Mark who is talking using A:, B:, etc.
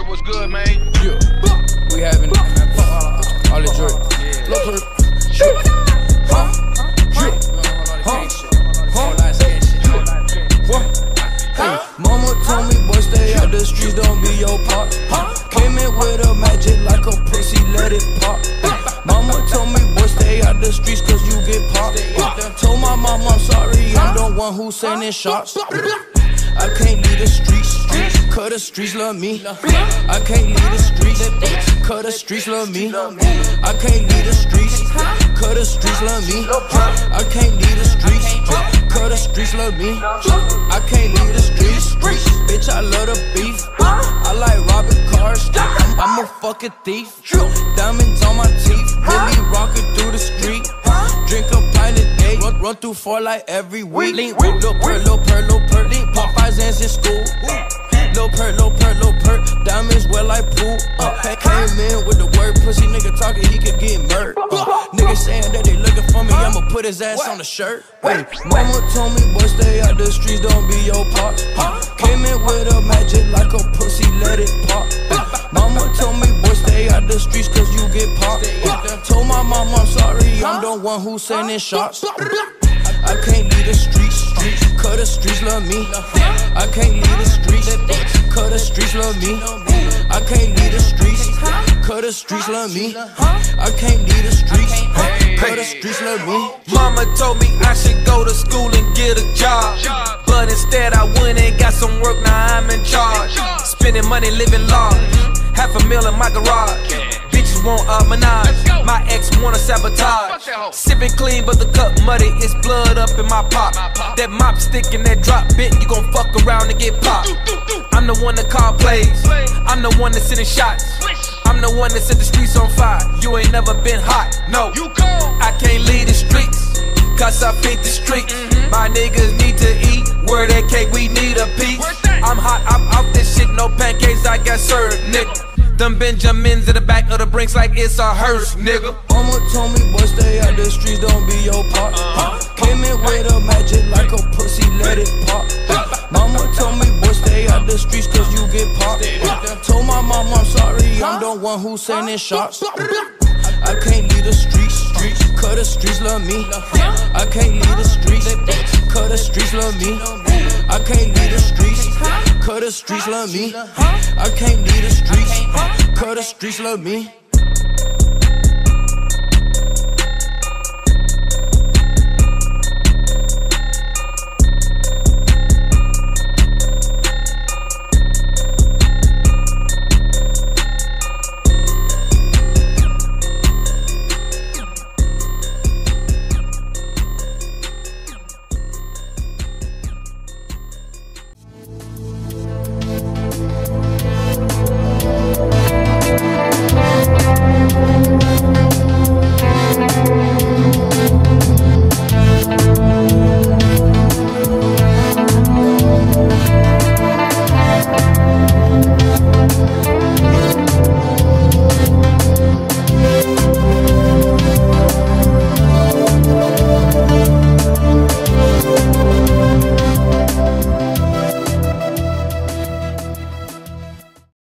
A: what's good, man?
B: Yeah, we having all the drip. Lil Purpp. Mama told me, boy, stay out the streets, don't be your pop. Came in with a magic like a pussy, let it pop. Mama told me, boy, stay out the streets, cause you get popped. Told my mom I'm sorry, I'm the one who's sending shots. I can't leave the streets, cause the streets love me. I can't leave the streets, cause the streets love me. I can't leave the streets, cause the streets love me. I can't leave the streets, cause the streets love me. I can't leave the streets, bitch, I love the beef. I like robbing cars, I'm a fucking thief. Diamonds on my teeth, really rockin' through the street. Drink a pint a day, run through 4 like every week. Lil Purrp, Lil Purrp, Lil Purrp. Pop xans in school. Lil Purrp, Lil Purrp, Lil Purrp. Diamonds well like pool. Came in with the word pussy nigga talking, he could get murked. Niggas saying that they looking for me, I'ma put his ass on the shirt. Hey, mama told me, boy, stay out the streets, don't be your pop. Came in with a magic like a pussy, let it pop. Mama told me, boy, stay out the streets, cause you get popped. Told my mom I'm sorry, I'm the one who's sending shots. I can't leave the streets, cause the streets love me. I can't leave the streets, cause the streets love me. I can't leave the streets, cause the streets love me. I can't leave the streets, cause the streets love me.
C: Mama told me I should go to school and get a job, but instead I went and got some work, now I'm in charge. Spending money, living large, $500,000 in my garage. Bitches want a menage, my ex wanna sabotage. Sipping clean but the cup muddy, it's blood up in my pop. That mop stick and that drop bit, you gon' fuck around and get popped. I'm the one that call plays, I'm the one that sending shots. I'm the one that set the streets on fire, you ain't never been hot, no. I can't leave the streets, cause I feed the streets. My niggas need to eat, where that cake, we need a piece. I'm hot, I'm off this shit, no pancakes, I got served, nigga. Them Benjamins in the back of the Brinks like it's a hearse, nigga.
B: Mama told me, boy, stay out the streets, don't be your pop. Came in with a magic like a pussy, let it pop. Mama told me, boy, stay out the streets, cause you get popped. Told my mom I'm sorry, I'm the one who's sending shots. I can't leave the streets, cause the streets love me. I can't leave the streets, cause the streets love me. I can't leave the streets, cause the streets love me. I can't leave the streets, cause the streets love me.